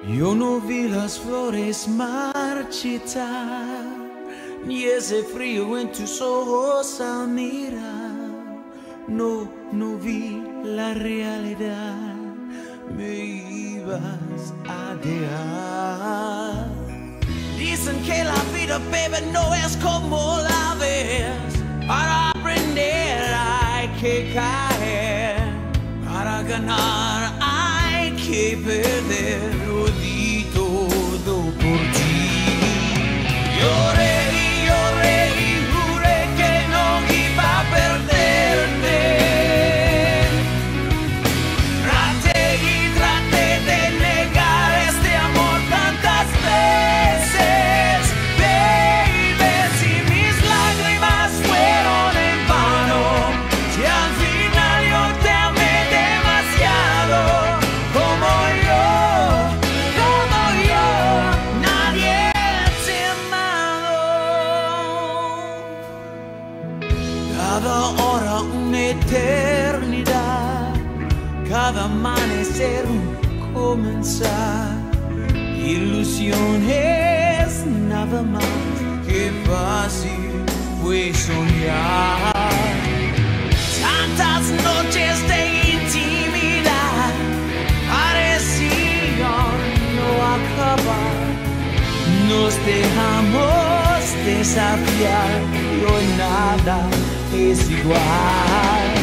Yo no vi las flores marchitar, ni ese frío en tus ojos al mirar. No, no vi la realidad, me ibas a dejar. Dicen que la vida, baby, no es como la ves. Para aprender hay que caer, para ganar hay que perder. Lo di todo por ti. Lloré y lloré y juré que no iba a perderte. Traté y traté de negar este amor tantas veces, baby, si mis lágrimas fueron en vano, si al final yo te amé demasiado, como yo, nadie te ha amado. Cada hora una eternidad, cada amanecer un comenzar. Ilusiones nada más, que fácil fue soñar. Tantas noches de intimidad parecían no acabar. Nos dejamos desafiar y hoy nada es igual.